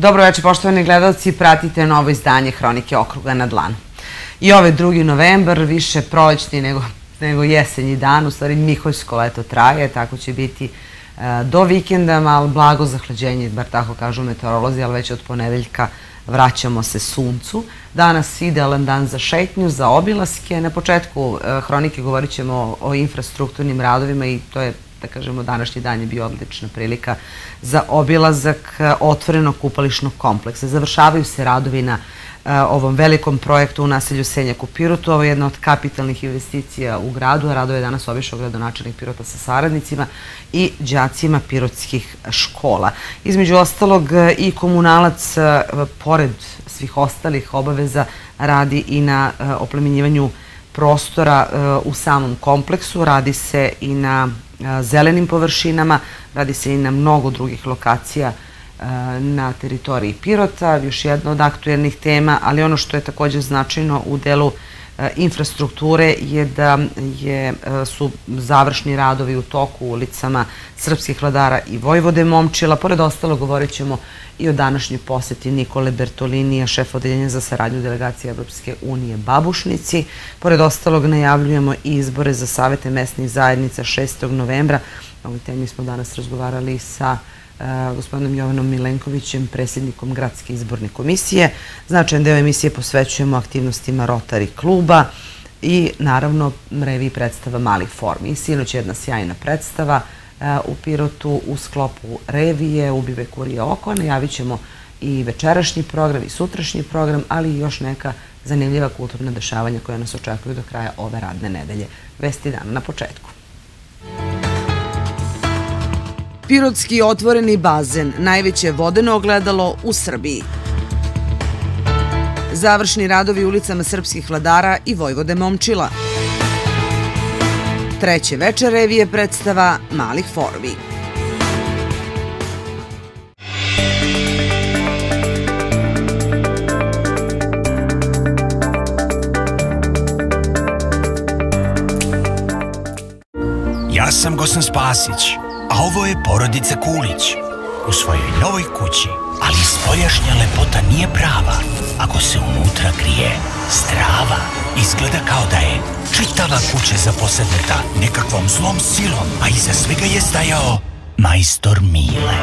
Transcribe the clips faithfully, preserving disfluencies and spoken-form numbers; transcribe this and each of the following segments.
Dobro večer, poštovani gledalci, pratite novo izdanje Hronike okruga na dlanu. I ovaj drugi novembar, više prolećni nego, nego jesenji dan, u stvari miholjsko leto traje, tako će biti e, do vikenda, malo blago zahlađenje, bar tako kažu meteorolozi, ali već od ponedeljka vraćamo se suncu. Danas idealan dan za šetnju, za obilaske. Na početku e, Hronike govorit ćemo o, o infrastrukturnim radovima i to je, da kažemo, današnji dan je bio odlična prilika za obilazak otvorenog kupališnog kompleksa. Završavaju se radovi na ovom velikom projektu u naselju Senjak u Pirotu. Ovo je jedna od kapitalnih investicija u gradu, a radove je danas obišao gradonačelnik Pirota sa saradnicima i đacima pirotskih škola. Između ostalog i komunalac, pored svih ostalih obaveza, radi i na oplemenjivanju prostora u samom kompleksu, radi se i na zelenim površinama, radi se i na mnogo drugih lokacija na teritoriji Pirota, još jedna od aktuelnih tema, ali ono što je također značajno u delu infrastrukture je da je, su završni radovi u toku ulicama Srpskih vladara i Vojvode Momčila. Pored ostalo govorit ćemo i o današnjoj poseti Nikole Bertolinija, šef odeljenja za saradnju delegacije Evropske unije Babušnici. Pored ostalog najavljujemo i izbore za savete mesnih zajednica šestog novembra. O ovoj temi smo danas razgovarali sa gospodinom Jovanom Milenkovićem, predsjednikom Gradske izborne komisije. Značajan deo emisije posvećujemo aktivnostima Rotary kluba i naravno reviji predstava Malih formi. Sinoć je jedna sjajna predstava u Pirotu u sklopu revije Ubive kurije oko. Najavit ćemo i večerašnji program i sutrašnji program, ali i još neka zanimljiva kulturna dešavanja koja nas očekuju do kraja ove radne nedelje. Vesti dana na početku. Pirotski otvoreni bazen, najveće vodeno ogledalo u Srbiji. Završni radovi ulicama Srpskih vladara i Vojvode Momčila. Treće večer revije predstava Malih formi. Ja sam Gosan Spasić, a ovo je porodica Kulić. U svojoj novoj kući, ali spoljašnja lepota nije prava ako se unutra krije strava. Izgleda kao da je čitava kuća zaposedneta nekakvom zlom silom, a iza svega je stajao majstor Mile.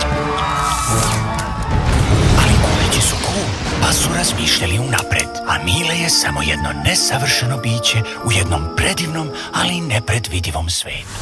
Ali Kulići su cool, pa su razmišljali unapred, a Mile je samo jedno nesavršeno biće u jednom predivnom, ali nepredvidivom svetu.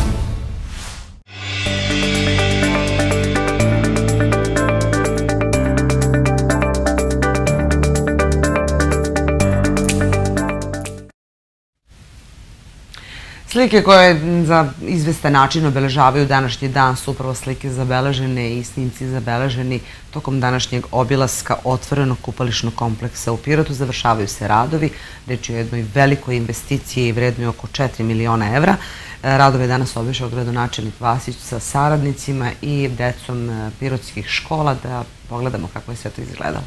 Slike koje za izvestan način obeležavaju današnji dan su upravo slike zabeležene i snimci zabeleženi tokom današnjeg obilaska otvorenog kupališnog kompleksa u Pirotu. Završavaju se radovi, reč je o jednoj velikoj investiciji i vrednoj oko četiri miliona evra. Radove je danas obišao gradonačelnik Vasić sa saradnicima i decom pirotskih škola. Da pogledamo kako je sve to izgledalo.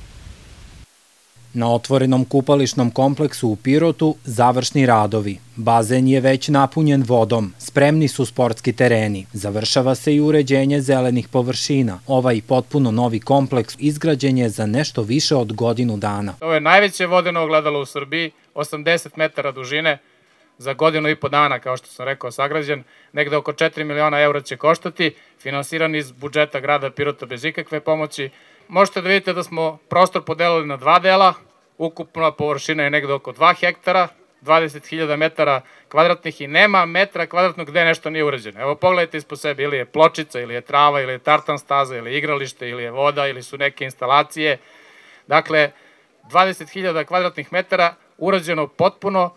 Na otvorenom kupališnom kompleksu u Pirotu završni radovi. Bazen je već napunjen vodom, spremni su sportski tereni. Završava se i uređenje zelenih površina. Ovaj potpuno novi kompleks izgrađen je za nešto više od godinu dana. Ovo je najveće vodeno ogledalo u Srbiji, osamdeset metara dužine, za godinu i po dana, kao što sam rekao, sagrađen. Negde oko četiri miliona eura će koštati, finansiran iz budžeta grada Pirota bez ikakve pomoći. Možete da vidite da smo prostor podelili na dva dela, ukupna površina je negde oko dva hektara, dvadeset hiljada metara kvadratnih i nema metra kvadratnog gde nešto nije urađeno. Evo pogledajte ispod sebe, ili je pločica, ili je trava, ili je tartan staza, ili je igralište, ili je voda, ili su neke instalacije. Dakle, dvadeset hiljada kvadratnih metara urađeno potpuno,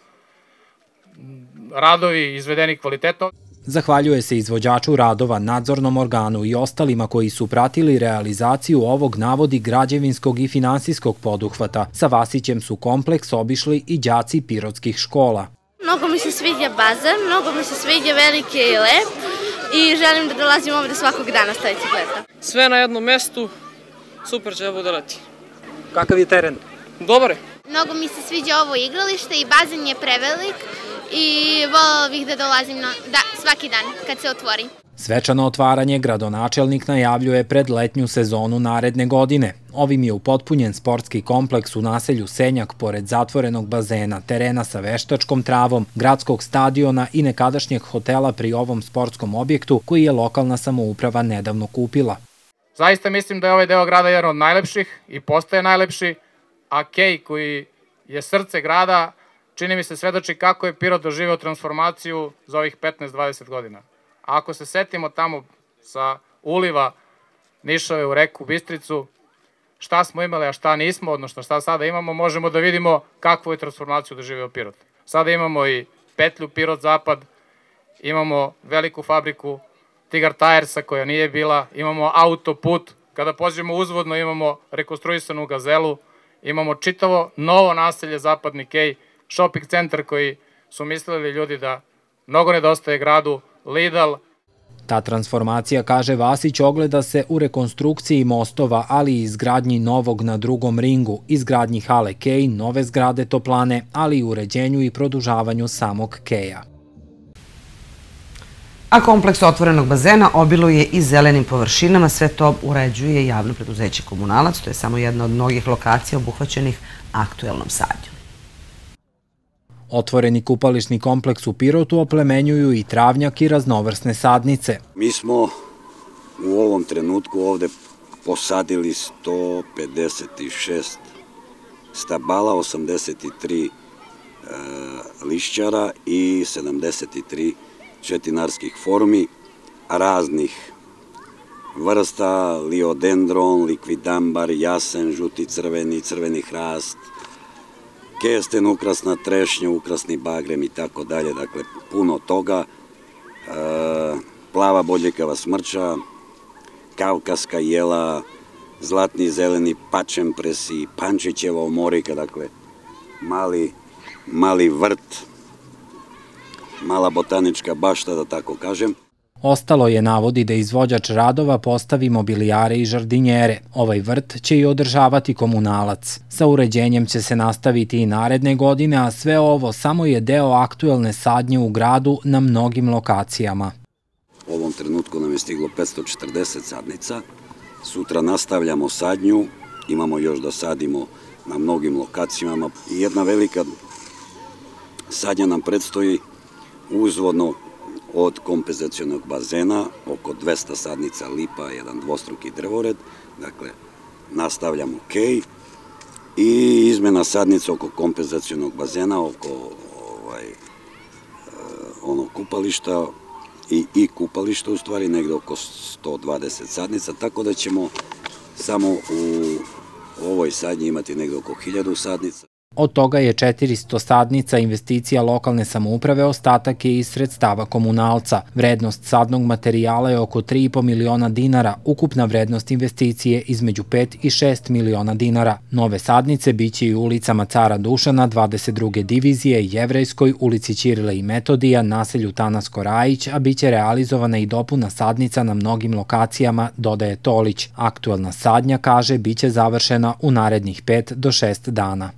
radovi izvedeni kvalitetom. Zahvaljuje se izvođaču radova, nadzornom organu i ostalima koji su pratili realizaciju ovog, navodi, građevinskog i finansijskog poduhvata. Sa Vasićem su kompleks obišli i đaci pirotskih škola. Mnogo mi se sviđa bazen, mnogo mi se sviđa veliki i lep i želim da dolazim ovde svakog dana sledećeg leta. Sve na jednom mestu, super će da bude leti. Kakav je teren? Dobar je. Mnogo mi se sviđa ovo igralište i bazen je prevelik i volila bih da dolazim na, da, svaki dan kad se otvori. Svečano otvaranje gradonačelnik najavljuje pred letnju sezonu naredne godine. Ovim je upotpunjen sportski kompleks u naselju Senjak pored zatvorenog bazena, terena sa veštačkom travom, gradskog stadiona i nekadašnjeg hotela pri ovom sportskom objektu koji je lokalna samouprava nedavno kupila. Zaista mislim da je ovaj deo grada jedan od najlepših i postaje najlepši, a Kej koji je srce grada, čini mi se svedoči kako je Pirot doživeo transformaciju za ovih petnaest do dvadeset godina. A ako se setimo tamo sa uliva Nišove u reku Bistricu, šta smo imali, a šta nismo, odnosno šta sada imamo, možemo da vidimo kakvu je transformaciju doživeo Pirot. Sada imamo i petlju Pirot-Zapad, imamo veliku fabriku Tigar Tiresa koja nije bila, imamo autoput, kada pođemo uzvodno imamo rekonstruisanu gazelu, imamo čitavo novo naselje Zapadni Kej, shopping centar koji su mislili ljudi da mnogo nedostaje gradu, Lidl. Ta transformacija, kaže Vasić, ogleda se u rekonstrukciji mostova, ali i izgradnji novog na drugom ringu, izgradnji hale Kej, nove zgrade toplane, ali i uređenju i produžavanju samog Keja. A kompleks otvorenog bazena obiluje i zelenim površinama, sve to uređuje javno preduzeće Komunalac, to je samo jedna od mnogih lokacija obuhvaćenih aktuelnom sadnjom. Otvoreni kupališni kompleks u Pirotu oplemenjuju i travnjak i raznovrsne sadnice. Mi smo u ovom trenutku ovde posadili sto pedeset šest stabala, osamdeset tri lišćara i sedamdeset tri četinarskih formi raznih vrsta, liodendron, likvidambar, jasen, žuti crveni, crveni hrast, kesten, ukrasna trešnja, ukrasni bagrem i tako dalje, dakle puno toga, plava bodljikava smrča, kavkaska jela, zlatni i zeleni pačempresi, pančićeva omorika, dakle mali, mali vrt, mala botanička bašta, da tako kažem. Ostalo je, navodi, da izvođač radova postavi mobilijare i žardinjere. Ovaj vrt će i održavati Komunalac. Sa uređenjem će se nastaviti i naredne godine, a sve ovo samo je deo aktuelne sadnje u gradu na mnogim lokacijama. U ovom trenutku nam je stiglo petsto četrdeset sadnica. Sutra nastavljamo sadnju, imamo još da sadimo na mnogim lokacijama. I jedna velika sadnja nam predstoji uzvodno od kompenzacionog bazena, oko dvesta sadnica lipa, jedan dvostruki drvored, dakle, nastavljamo Kej i izmena sadnica oko kompenzacionog bazena, oko ovaj, onog kupališta i, i kupališta, u stvari, negde oko sto dvadeset sadnica, tako da ćemo samo u ovoj sadnji imati negde oko hiljadu sadnica. Od toga je četiristo sadnica investicija lokalne samouprave, ostatak je iz sredstava Komunalca. Vrednost sadnog materijala je oko tri i po miliona dinara, ukupna vrednost investicije između pet i šest miliona dinara. Nove sadnice biće i u ulicama Cara Dušana, dvadeset druge divizije, Jevrejskoj, ulici Ćirile i Metodija, naselju Tanasko Rajić, a biće realizovana i dopuna sadnica na mnogim lokacijama, dodaje Tolić. Aktuelna sadnja, kaže, biće završena u narednih pet do šest dana.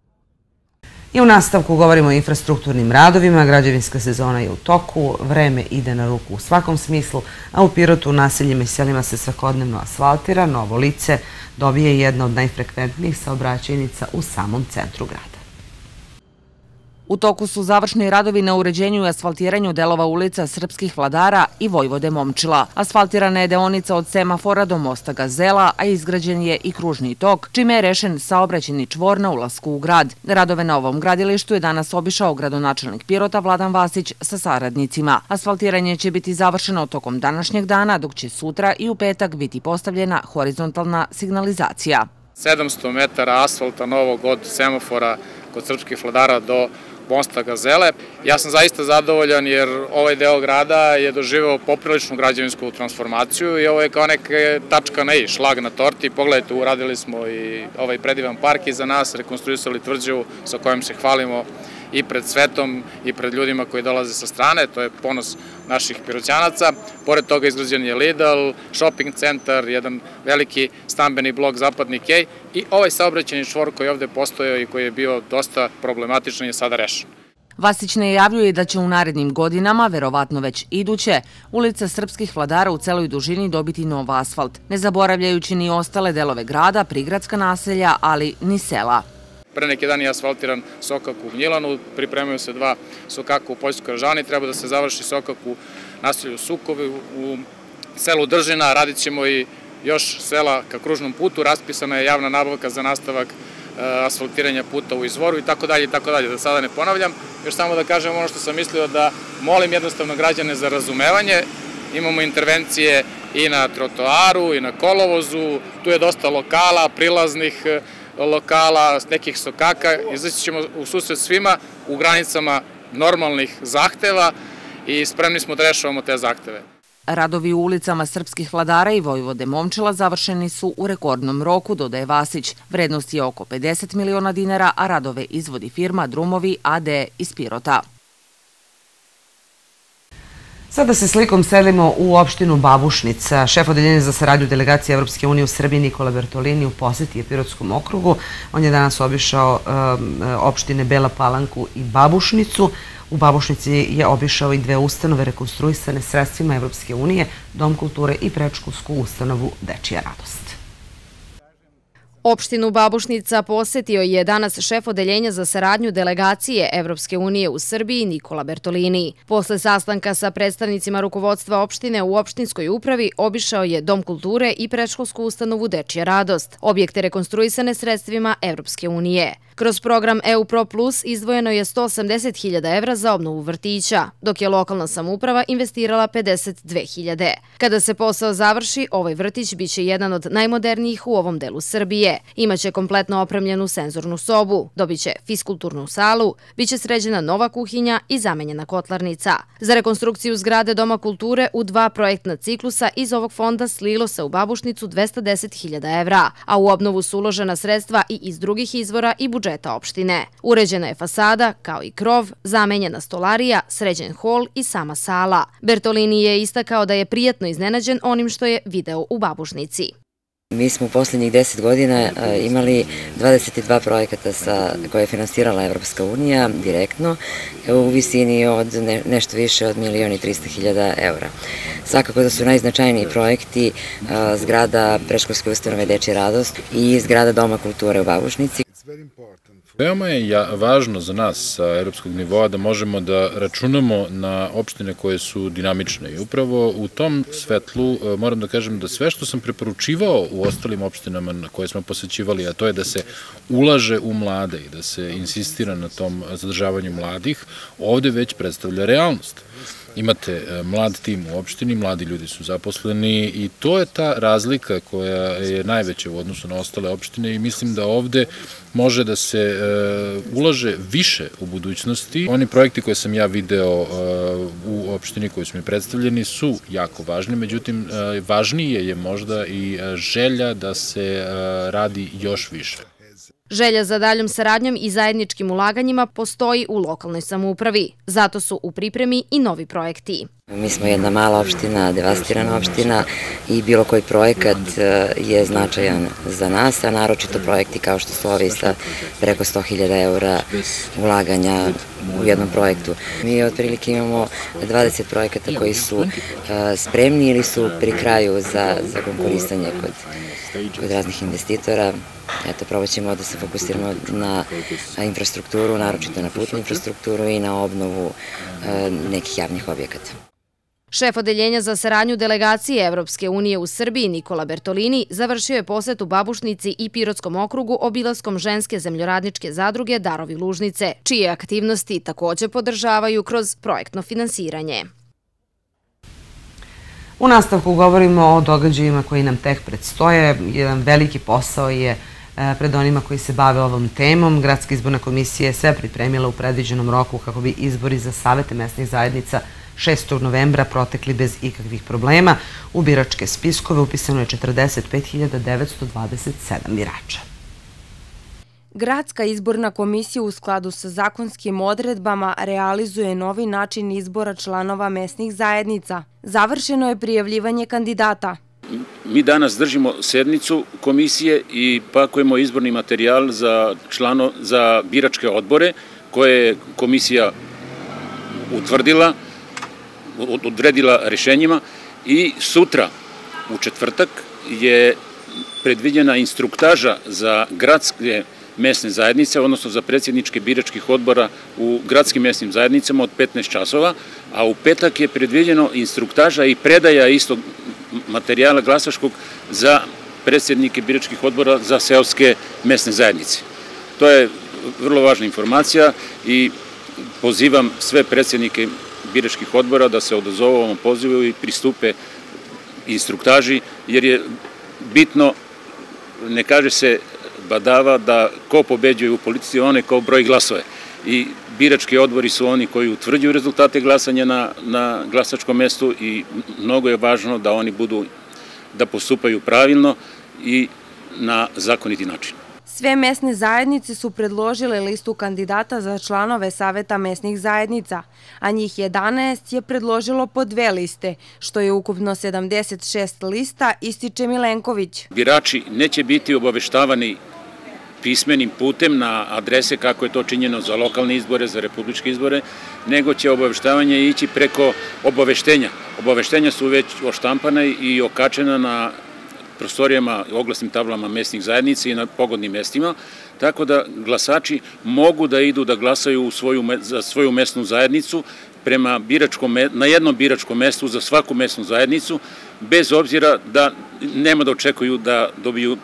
I u nastavku govorimo o infrastrukturnim radovima, građevinska sezona je u toku, vreme ide na ruku u svakom smislu, a u Pirotu u naseljima i selima se svakodnevno asfaltira, Novo lice dobije jedna od najfrekventnijih saobraćajnica u samom centru grada. U toku su završni radovi na uređenju i asfaltiranju delova ulica Srpskih vladara i Vojvode Momčila. Asfaltirana je deonica od semafora do mosta Gazela, a izgrađen je i kružni tok, čime je rešen saobraćajni čvor na ulasku u grad. Radove na ovom gradilištu je danas obišao gradonačelnik Pirota Vladan Vasić sa saradnicima. Asfaltiranje će biti završeno tokom današnjeg dana, dok će sutra i u petak biti postavljena horizontalna signalizacija. sedamsto metara asfalta novog od semafora kod Srpskih vladara do mosta Gazele. Ja sam zaista zadovoljan jer ovaj deo grada je doživeo popriličnu građevinsku transformaciju i ovo je kao neka tačka na i, šlag na torti. Pogledajte, uradili smo i ovaj predivan park iza nas, rekonstruisali tvrđavu sa kojom se hvalimo i pred svetom i pred ljudima koji dolaze sa strane, to je ponos naših Piroćanaca. Pored toga izgrađen je Lidl, shopping centar, jedan veliki stambeni blok Zapadni Kej i ovaj saobraćajni čvor koji je ovde postojao i koji je bio dosta problematičan je sada rešen. Vasić najavljuje da će u narednim godinama, verovatno već iduće, ulica Srpskih vladara u celoj dužini dobiti nov asfalt, ne zaboravljajući ni ostale delove grada, prigradska naselja, ali ni sela. Pre neki dan je asfaltiran sokak u Gnjilanu, pripremaju se dva sokaka u Poljskoj Ražani, treba da se završi sokak u naselju Sukovi, u selu Držina, radit ćemo i još sela ka kružnom putu, raspisana je javna nabavka za nastavak asfaltiranja puta u Izvoru i tako dalje i tako dalje, da sada ne ponavljam. Još samo da kažem ono što sam mislio, da molim jednostavno građane za razumevanje. Imamo intervencije i na trotoaru i na kolovozu, tu je dosta lokala, prilaznih lokala, nekih sokaka, izaći ćemo u susret svima u granicama normalnih zahteva i spremni smo da rešavamo te zahteve. Radovi u ulicama Srpskih vladara i Vojvode Momčila završeni su u rekordnom roku, dodaje Vasić. Vrednost je oko pedeset miliona dinara, a radove izvodi firma Drumovi a de iz Pirota. Sada se slikom selimo u opštinu Babušnica. Šef odeljenja za saradnju delegacije Evropske unije u Srbiji Nikola Bertolini u poseti je Pirotskom okrugu. On je danas obišao opštine Bela Palanku i Babušnicu. U Babušnici je obišao i dve ustanove rekonstruisane sredstvima Evropske unije, Dom kulture i predškolsku ustanovu Dečija radost. Opštinu Babušnica posetio je danas šef odeljenja za saradnju delegacije Evropske unije u Srbiji Nikola Bertolini. Posle sastanka sa predstavnicima rukovodstva opštine u opštinskoj upravi obišao je Dom kulture i predškolsku ustanovu Dečija radost, objekte rekonstruisane sredstvima Evropske unije. Kroz program E U Pro Plus izdvojeno je sto osamdeset hiljada evra za obnovu vrtića, dok je lokalna samouprava investirala pedeset dve hiljade. Kada se posao završi, ovaj vrtić biće jedan od najmodernijih u ovom delu Srbije. Imaće kompletno opremljenu senzornu sobu, dobiće fiskulturnu salu, biće sređena nova kuhinja i zamenjena kotlarnica. Za rekonstrukciju zgrade Doma kulture u dva projektna ciklusa iz ovog fonda slilo se u Babušnicu dvesta deset hiljada evra, a u obnovu su uložena sredstva i iz drugih izvora i budžeta opštine. Uređena je fasada, kao i krov, zamenjena stolarija, sređen hol i sama sala. Bertolini je istakao da je prijatno iznenađen onim što je video u Babušnici. Mi smo u posljednjih deset godina imali dvadeset dva projekata koje je finansirala Evropska unija direktno u visini od nešto više od milion i trista hiljada evra. Svakako da su najznačajniji projekti zgrada predškolske ustanove Dečija radost i zgrada Doma kulture u Babušnici. Veoma je važno za nas sa evropskog nivoa da možemo da računamo na opštine koje su dinamične i upravo u tom svetlu moram da kažem da sve što sam preporučivao u ostalim opštinama na koje smo posećivali, a to je da se ulaže u mlade i da se insistira na tom zadržavanju mladih, ovde već predstavlja realnost. Imate mlad tim u opštini, mladi ljudi su zaposleni i to je ta razlika koja je najveća u odnosu na ostale opštine i mislim da ovde može da se ulaže više u budućnosti. Oni projekti koje sam ja video u opštini koji su mi predstavljeni su jako važni, međutim važnije je možda i želja da se radi još više. Želja za daljom saradnjom i zajedničkim ulaganjima postoji u lokalnoj samoupravi. Zato su u pripremi i novi projekti. Mi smo jedna mala opština, devastirana opština i bilo koji projekat je značajan za nas, a naročito projekti kao što su ovi sa preko sto hiljada eura ulaganja u jednom projektu. Mi otprilike imamo dvadeset projekata koji su spremni ili su pri kraju za konkurisanje kod raznih investitora. Eto, probat ćemo da se fokusiramo na infrastrukturu, naročito na putnu infrastrukturu i na obnovu nekih javnih objekata. Šef odeljenja za saradnju delegacije Evropske unije u Srbiji Nikola Bertolini završio je posjet u Babušnici i Pirotskom okrugu obilaskom ženske zemljoradničke zadruge Darovi Lužnice, čije aktivnosti također podržavaju kroz projektno finansiranje. U nastavku govorimo o događajima koji nam tek predstoje. Jedan veliki posao je pred onima koji se bave ovom temom. Gradska izborna komisija je sve pripremila u predviđenom roku kako bi izbori za savete mesnih zajednica šestog novembra protekli bez ikakvih problema. U biračke spiskove upisano je četrdeset pet hiljada devetsto dvadeset sedam birača. Gradska izborna komisija u skladu sa zakonskim odredbama realizuje novi način izbora članova mesnih zajednica. Završeno je prijavljivanje kandidata. Mi danas držimo sednicu komisije i pakujemo izborni materijal za biračke odbore koje je komisija utvrdila, odredila rešenjima i sutra u četvrtak je predviđena instruktaža za gradske mesne zajednice, odnosno za predsjedničke biračkih odbora u gradskim mesnim zajednicama od petnaest časova, a u petak je predviđeno instruktaža i predaja istog materijala glasačkog za predsjednike biračkih odbora za seoske mesne zajednice. To je vrlo važna informacija i pozivam sve predsjednike biračkih odbora da se odazovu ovom pozivu i pristupe instruktaži, jer je bitno, ne kaže se badava da ko pobeđuje u politici, one ko broji glasove. I birački odbori su oni koji utvrđuju rezultate glasanja na, na glasačkom mestu i mnogo je važno da oni budu, da postupaju pravilno i na zakoniti način. Sve mesne zajednice su predložile listu kandidata za članove Saveta mesnih zajednica, a njih jedanaest je predložilo po dve liste, što je ukupno sedamdeset šest lista, ističe Milenković. Birači neće biti obaveštavani pismenim putem na adrese kako je to činjeno za lokalne izbore, za republičke izbore, nego će obaveštavanje ići preko obaveštenja. Obaveštenja su već oštampana i okačena na prostorijama, oglasnim tablama mesnih zajednica i na pogodnim mestima, tako da glasači mogu da idu da glasaju za svoju mesnu zajednicu prema biračkom, na jednom biračkom mestu za svaku mesnu zajednicu, bez obzira da nema da očekuju da dobiju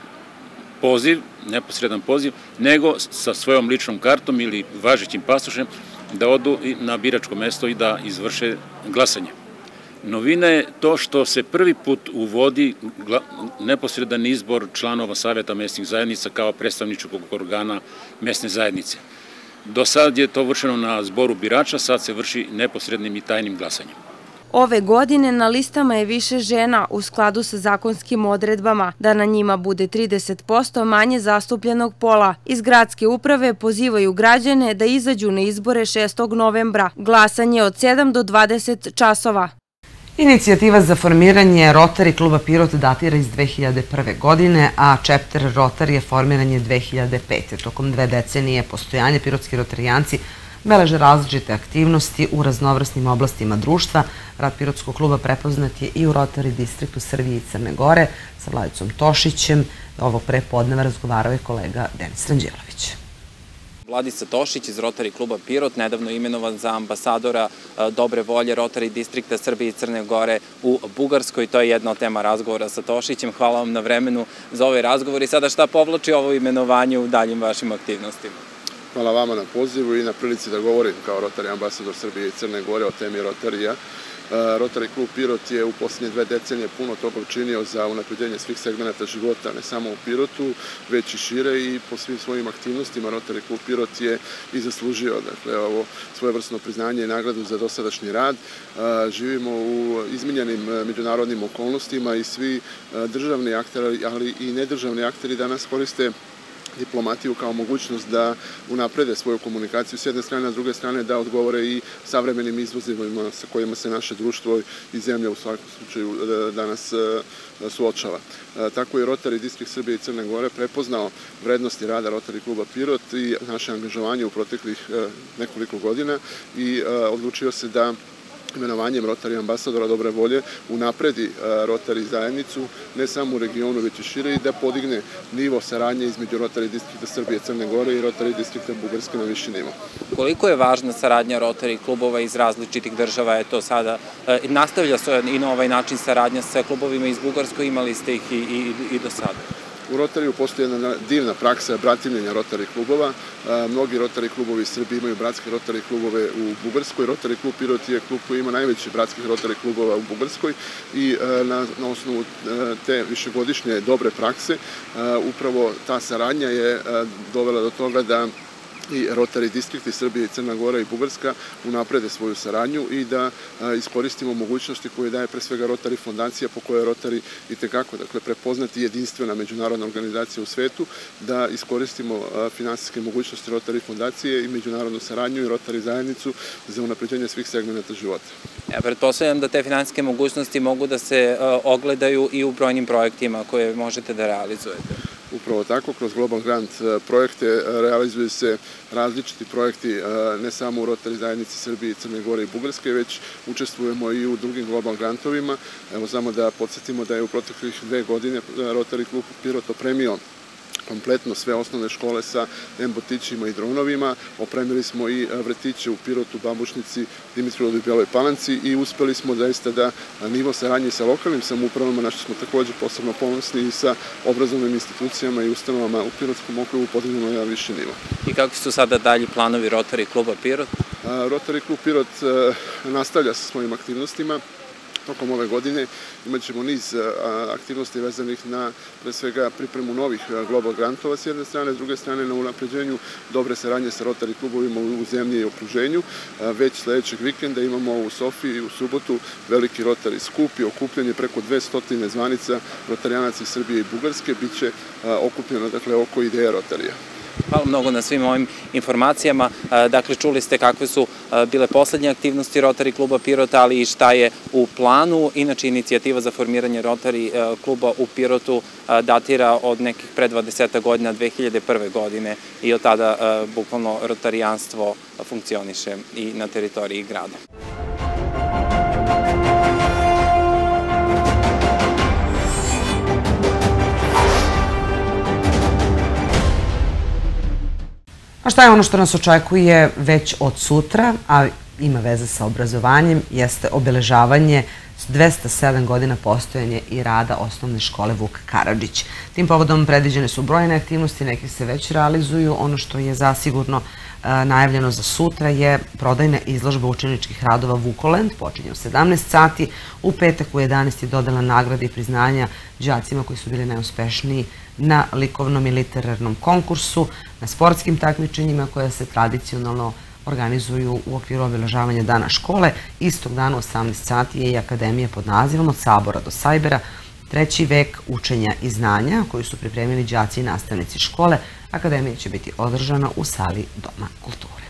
poziv, neposredan poziv, nego sa svojom ličnom kartom ili važećim pasošem da odu na biračko mesto i da izvrše glasanje. Novina je to što se prvi put uvodi neposredan izbor članova Saveta mesnih zajednica kao predstavničkog organa mesne zajednice. Do sad je to vršeno na zboru birača, sad se vrši neposrednim i tajnim glasanjem. Ove godine na listama je više žena u skladu sa zakonskim odredbama, da na njima bude trideset posto manje zastupljenog pola. Iz gradske uprave pozivaju građane da izađu na izbore šestog novembra. Glasanje od sedam do dvadeset časova. Inicijativa za formiranje Rotary kluba Pirot datira iz dve hiljade prve. godine, a chapter Rotary formiran je dve hiljade pete. Tokom dve decenije postojanja pirotski rotarijanci beleže različite aktivnosti u raznovrsnim oblastima društva. Rad Pirotskog kluba prepoznat je i u Rotary distriktu Srbije i Crne Gore. Sa Vladicom Tošićem ovog prepodneva razgovarao je kolega Denis Ranđelović. Vladica Tošić iz Rotary kluba Pirot, nedavno imenovan za ambasadora dobre volje Rotary distrikta Srbije i Crne Gore u Bugarskoj. To je jedna od tema razgovora sa Tošićem. Hvala vam na vremenu za ovaj razgovor. I sada šta povlači ovo imenovanje u daljim vašim aktivnostima? Hvala vama na pozivu i na prilici da govorim kao Rotary ambasador Srbije i Crne Gore o temi Rotarija. Rotary klub Pirot je u posljednje dve decenije puno toga učinio za unapređenje svih segmenata života, ne samo u Pirotu, već i šire, i po svim svojim aktivnostima Rotary klub Pirot je i zaslužio dakle, ovo svojevrsno priznanje i nagradu za dosadašnji rad. Živimo u izmenjenim međunarodnim okolnostima i svi državni akteri, ali i nedržavni akteri danas koriste diplomatiju kao mogućnost da unaprede svoju komunikaciju s jedne strane, a s druge strane da odgovore i savremenim izazovima sa kojima se naše društvo i zemlja u svakom slučaju danas suočava. Tako je Rotary distrikt Srbije i Crne Gore prepoznao vrednosti rada Rotary kluba Pirot i naše angažovanje u proteklih nekoliko godina i odlučio se da imenovanjem Rotary ambasadora dobre volje unapredi Rotary zajednicu ne samo u regionu već i šire i da podigne nivo saradnje između Rotary distrikta Srbije i Crne Gore i Rotary distrikta Bugarske na viši nivo. Koliko je važna saradnja Rotary klubova iz različitih država? Je to sada, nastavlja se i na ovaj način saradnja sa klubovima iz Bugarskoj, imali ste ih i, i, i do sada? U Rotariju postoji jedna divna praksa bratimljenja Rotary klubova. Mnogi Rotary klubovi iz Srbije imaju bratske Rotary klubove u Bugarskoj. Rotary klub Pirot je klub koji ima najveći bratskih Rotary klubova u Bugarskoj i na, na osnovu te višegodišnje dobre prakse upravo ta saradnja je dovela do toga da i Rotary distrikti Srbije i Crna Gora i Bugarska unaprede svoju saradnju i da iskoristimo mogućnosti koje daje pre svega Rotary fondacija, po kojoj Rotary i tekako, dakle, prepoznati jedinstvena međunarodna organizacija u svetu, da iskoristimo finansijske mogućnosti Rotary fondacije i međunarodnu saradnju i Rotary zajednicu za unapređenje svih segmenta života. Ja pretpostavljam da te finansijske mogućnosti mogu da se ogledaju i u brojnim projektima koje možete da realizujete. U Upravo tako, kroz Global Grant projekte realizuju se različiti projekti ne samo u Rotary zajednici Srbije, Crne Gore i Bugarske, već učestvujemo i u drugim Global Grantovima. Evo samo da podsjetimo da je u proteklih dve godine Rotary klub Pirot opremio kompletno sve osnovne škole sa embotićima i dronovima. Opremili smo i vrtiće u Pirotu, Babušnici, Dimitrovgradu i Beloj Palanci i uspeli smo zaista da nivo saradnje sa lokalnim samoupravama, na što smo takođe posebno ponosni, i sa obrazovnim institucijama i ustanovama u Pirotskom okrugu podignemo na jedan viši nivo. I kako su sada dalji planovi Rotary kluba Pirot? Rotary klub Pirot nastavlja sa svojim aktivnostima. Tokom ove godine imat ćemo niz aktivnosti vezanih na, pre svega, pripremu novih Global Grantova s jedne strane, s druge strane na unapređenju dobre saradnje sa Rotary klubovima u zemlji i okruženju. Već sledećeg vikenda imamo u Sofiji u subotu veliki Rotary skup i okupljanje preko dvesta zvanica rotarijanaca iz Srbije i Bugarske. Biće okupljeno, dakle, oko ideje Rotarija. Hvala mnogo na svim ovim informacijama. Dakle, čuli ste kakve su bile poslednje aktivnosti Rotary kluba Pirot, ali i šta je u planu. Inače, inicijativa za formiranje Rotary kluba u Pirotu datira od nekih pre dvadeset godina, dve hiljade prve. godine, i od tada bukvalno rotarijanstvo funkcioniše i na teritoriji grada. A šta je ono što nas očekuje već od sutra, a ima veze sa obrazovanjem, jeste obeležavanje dvesta sedam godina postojanja i rada osnovne škole Vuk Karadžić. Tim povodom predviđene su brojne aktivnosti, neki se već realizuju. Ono što je zasigurno najavljeno za sutra je prodajna izložba učeničkih radova Vukoland, počinje u sedamnaest sati, u petak u jedanaest je dodela nagrade i priznanja đacima koji su bili najuspešniji na likovnom i literarnom konkursu, na sportskim takmičenjima koja se tradicionalno organizuju u okviru obeležavanja Dana škole. Istog dana u osamnaest sati je i akademija pod nazivom Od Sabora do Sajbera, treći vek učenja i znanja, koju su pripremili đaci i nastavnici škole. Akademija će biti održana u sali Doma kulture.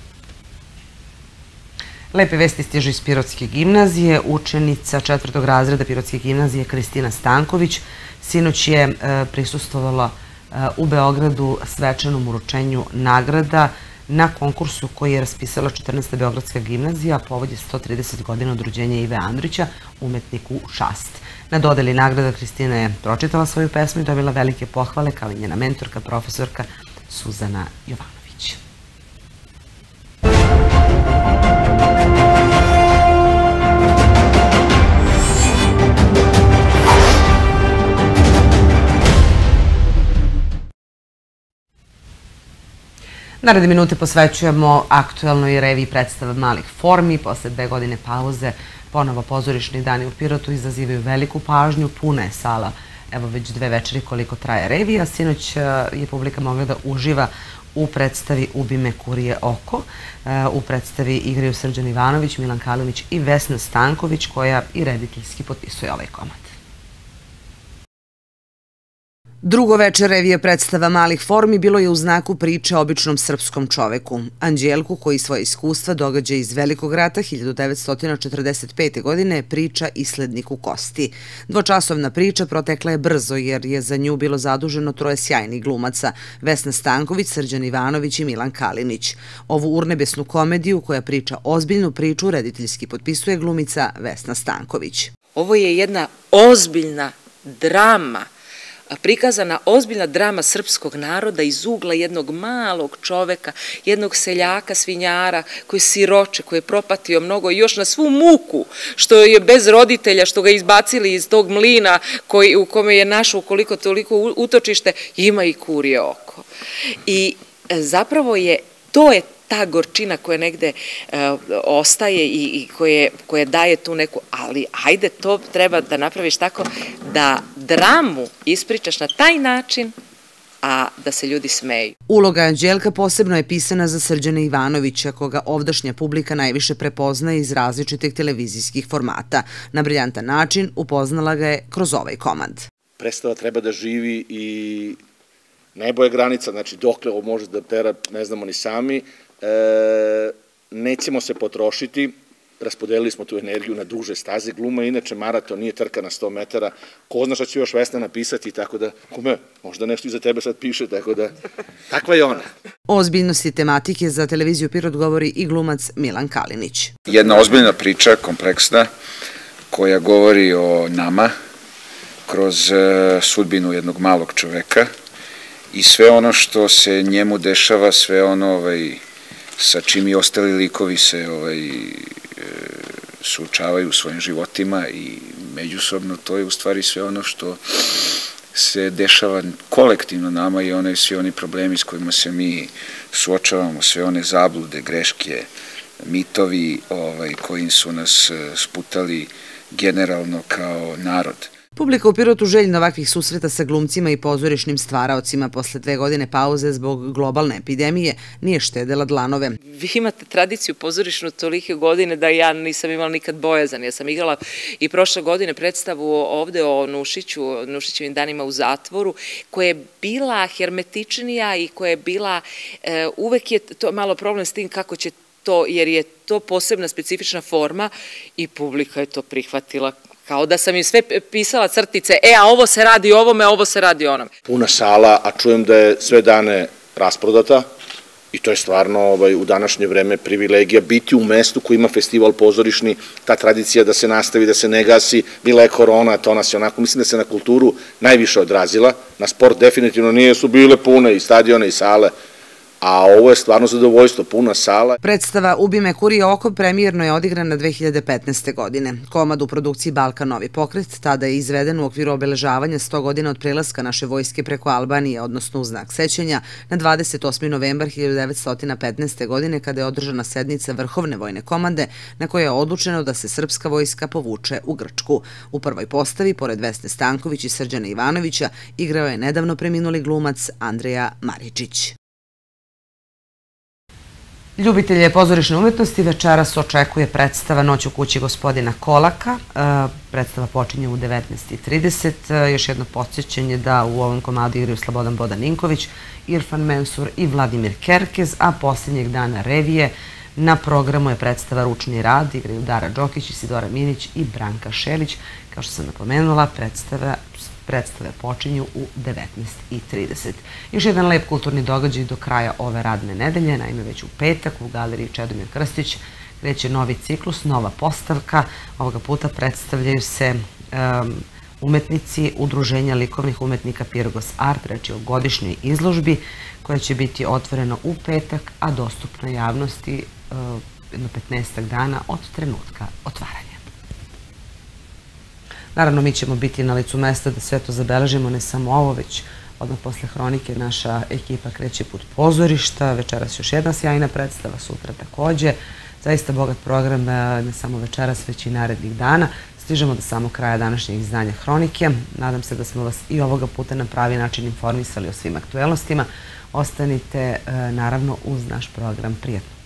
Lepe vesti stižu iz Pirotske gimnazije. Učenica četvrtog razreda Pirotske gimnazije Kristina Stanković sinoć je prisustvovala u Beogradu svečanom uručenju nagrada na konkursu koji je raspisala četrnaesta Beogradska gimnazija, povod je sto trideset godina od rođenja Ive Andrića, umetniku u čast. Na dodeli nagrada Kristina je pročitala svoju pesmu i dobila velike pohvale, kao i njena mentorka, profesorka Suzana Jovanović. Naredne minute posvećujemo aktuelnoj reviji predstava malih formi. Posle dve godine pauze ponovo pozorišni dani u Pirotu izazivaju veliku pažnju. Puna je sala, evo već dve večeri koliko traje revija. Sinoć je publika mogla da uživa u predstavi Ubi me kurije oko. U predstavi igraju Srđan Ivanović, Milan Kalinić i Vesna Stanković, koja i rediteljski potpisuje ovaj komad. Drugo večer revije predstava malih formi bilo je u znaku priče o običnom srpskom čoveku. Anđelku, koji svoje iskustva događa iz Velikog rata hiljadu devetsto četrdeset pete. godine, priča Islednik u kosti. Dvočasovna priča protekla je brzo jer je za nju bilo zaduženo troje sjajnih glumaca, Vesna Stanković, Srđan Ivanović i Milan Kalinić. Ovu urnebesnu komediju koja priča ozbiljnu priču rediteljski potpisuje glumica Vesna Stanković. Ovo je jedna ozbiljna drama, prikazana ozbiljna drama srpskog naroda iz ugla jednog malog čoveka, jednog seljaka, svinjara, koji siroče, koji je propatio mnogo i još na svu muku, što je bez roditelja, što ga izbacili iz tog mlina koji, u kome je našao koliko toliko utočište, ima i kurije oko. I zapravo je, to je ta gorčina koja negde ostaje i koja daje tu neku, ali ajde, to treba da napraviš tako da dramu ispričaš na taj način, a da se ljudi smeju. Uloga Anđelka posebno je pisana za Srđana Ivanovića, koga ovdašnja publika najviše prepoznaje iz različitih televizijskih formata. Na briljantan način upoznala ga je kroz ovaj komad. Predstava treba da živi i nebo je granica, znači dokle ovo može da tera, ne znamo ni sami. Nećemo se potrošiti, raspodelili smo tu energiju na duže staze. Gluma inače maraton, nije trka na sto metara. Ko zna šta će još Vesna napisati, tako da, kume, možda nešto i za tebe sad piše, tako da, takva je ona. O ozbiljnosti tematike za televiziju Pirot govori i glumac Milan Kalinić. Jedna ozbiljna priča, kompleksna, koja govori o nama kroz sudbinu jednog malog čoveka i sve ono što se njemu dešava, sve ono ovaj, sa čim i ostali likovi se ovaj, suočavaju u svojim životima i međusobno, to je u stvari sve ono što se dešava kolektivno nama i one, svi oni problemi s kojima se mi suočavamo, sve one zablude, greške, mitovi ovaj, koji su nas sputali generalno kao narod. Publika u Pirotu željna ovakvih susreta sa glumcima i pozorišnim stvaraocima posle dve godine pauze zbog globalne epidemije nije štedela dlanove. Vi imate tradiciju pozorišnu tolike godine da ja nisam imala nikad bojazan. Ja sam igrala i prošle godine predstavu ovde o Nušiću, Nušićevim danima u zatvoru, koja je bila hermetičnija i koja je bila, uvek je to malo problem s tim kako će to, jer je to posebna specifična forma i publika je to prihvatila. Kao da sam im sve pisala crtice, e, a ovo se radi ovome, ovo se radi onome. Puna sala, a čujem da je sve dane rasprodata i to je stvarno ovaj, u današnje vreme privilegija biti u mestu koji ima festival pozorišni, ta tradicija da se nastavi, da se ne gasi, bila je korona, to nas je onako, mislim da se na kulturu najviše odrazila, na sport definitivno nije, su bile pune i stadione i sale, a ovo je stvarno zadovoljstvo, puna sala. Predstava Ubi me kurije oko premijerno je odigrana dve hiljade petnaeste. godine. Komad u produkciji Balkan Novi pokret tada je izveden u okviru obeležavanja sto godina od prelaska naše vojske preko Albanije, odnosno u znak sećanja, na dvadeset osmi novembar hiljadu devetsto petnaeste. godine kada je održana sednica Vrhovne vojne komande na kojoj je odlučeno da se srpska vojska povuče u Grčku. U prvoj postavi, pored Vesne Stanković i Srđana Ivanovića, igrao je nedavno preminuli glumac Andreja Maričić. Ljubitelje pozorišne umetnosti večeras očekuje predstava Noć u kući gospodina Kolaka. Predstava počinje u devetnaest i trideset. Još jedno podsjećanje da u ovom komadu igraju Slobodan Bodan-Ninković, Irfan Mensur i Vladimir Kerkez, a posljednjeg dana revije na programu je predstava Ručni rad. Igraju Dara Đokić, Isidora Minić i Branka Šelić. Kao što sam napomenula, predstava Predstave počinju u devetnaest i trideset. Još jedan lep kulturni događaj do kraja ove radne nedelje, naime već u petak u galeriji Čedomir Krstić kreće novi ciklus, nova postavka. Ovoga puta predstavljaju se umetnici Udruženja likovnih umetnika Pirgos Art, reč je o godišnjoj izložbi koja će biti otvorena u petak, a dostupna javnosti jedno petnaestak dana od trenutka otvaranja. Naravno, mi ćemo biti na licu mesta da sve to zabeležimo, ne samo ovo, već odmah posle hronike naša ekipa kreće put pozorišta, večeras još jedna sjajna predstava, sutra takođe. Zaista bogat program, ne samo večeras, već i narednih dana. Stižemo do samog kraja današnjeg izdanja hronike. Nadam se da smo vas i ovoga puta na pravi način informisali o svim aktuelnostima. Ostanite, naravno, uz naš program. Prijetno.